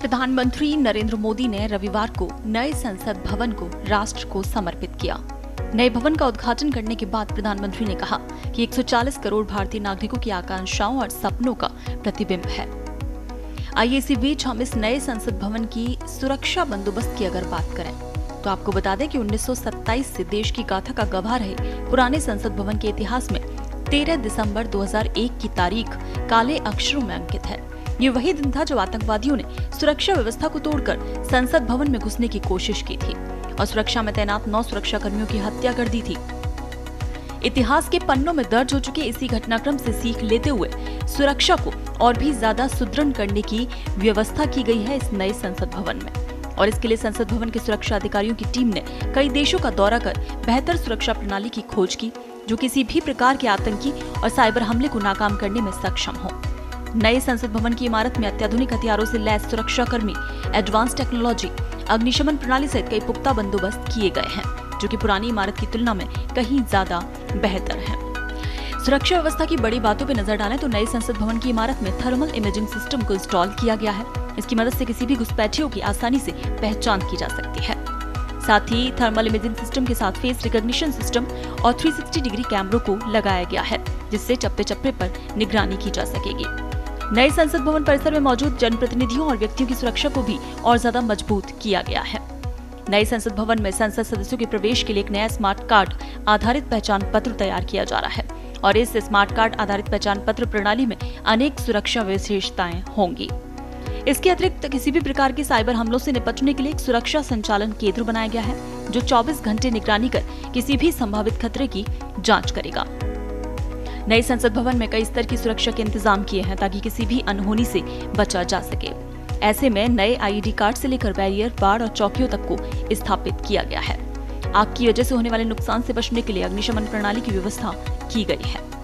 प्रधानमंत्री नरेंद्र मोदी ने रविवार को नए संसद भवन को राष्ट्र को समर्पित किया। नए भवन का उद्घाटन करने के बाद प्रधानमंत्री ने कहा कि 140 करोड़ भारतीय नागरिकों की आकांक्षाओं और सपनों का प्रतिबिंब है। आइए इसी बीच हम इस नए संसद भवन की सुरक्षा बंदोबस्त की अगर बात करें तो आपको बता दें कि 1927 से देश की गाथा का गवाह रहे पुराने संसद भवन के इतिहास में 13 दिसंबर 2001 की तारीख काले अक्षरों में अंकित है। ये वही दिन था जब आतंकवादियों ने सुरक्षा व्यवस्था को तोड़कर संसद भवन में घुसने की कोशिश की थी और सुरक्षा में तैनात 9 सुरक्षा कर्मियों की हत्या कर दी थी। इतिहास के पन्नों में दर्ज हो चुके इसी घटनाक्रम से सीख लेते हुए सुरक्षा को और भी ज्यादा सुदृढ़ करने की व्यवस्था की गई है इस नए संसद भवन में। और इसके लिए संसद भवन के सुरक्षा अधिकारियों की टीम ने कई देशों का दौरा कर बेहतर सुरक्षा प्रणाली की खोज की जो किसी भी प्रकार के आतंकी और साइबर हमले को नाकाम करने में सक्षम हो। नए संसद भवन की इमारत में अत्याधुनिक हथियारों से लैस सुरक्षा कर्मी, एडवांस टेक्नोलॉजी, अग्निशमन प्रणाली सहित कई पुख्ता बंदोबस्त किए गए हैं जो कि पुरानी इमारत की तुलना में कहीं ज्यादा बेहतर है। सुरक्षा व्यवस्था की बड़ी बातों पर नजर डालें तो नए संसद भवन की इमारत में थर्मल इमेजिंग सिस्टम को इंस्टॉल किया गया है। इसकी मदद से किसी भी घुसपैठियों की आसानी से पहचान की जा सकती है। साथ ही थर्मल इमेजिंग सिस्टम के साथ फेस रिकॉग्निशन सिस्टम और 360 डिग्री कैमरों को लगाया गया है जिससे चप्पे चप्पे पर निगरानी की जा सकेगी। नए संसद भवन परिसर में मौजूद जनप्रतिनिधियों और व्यक्तियों की सुरक्षा को भी और ज्यादा मजबूत किया गया है। नए संसद भवन में संसद सदस्यों के प्रवेश के लिए एक नया स्मार्ट कार्ड आधारित पहचान पत्र तैयार किया जा रहा है और इस स्मार्ट कार्ड आधारित पहचान पत्र प्रणाली में अनेक सुरक्षा विशेषताएं होंगी। इसके अतिरिक्त किसी भी प्रकार के साइबर हमलों से निपटने के लिए एक सुरक्षा संचालन केंद्र बनाया गया है जो 24 घंटे निगरानी कर किसी भी संभावित खतरे की जांच करेगा। नए संसद भवन में कई स्तर की सुरक्षा के इंतजाम किए हैं ताकि किसी भी अनहोनी से बचा जा सके। ऐसे में नए आईडी कार्ड से लेकर बैरियर, बाड़ और चौकियों तक को स्थापित किया गया है। आग की वजह से होने वाले नुकसान से बचने के लिए अग्निशमन प्रणाली की व्यवस्था की गई है।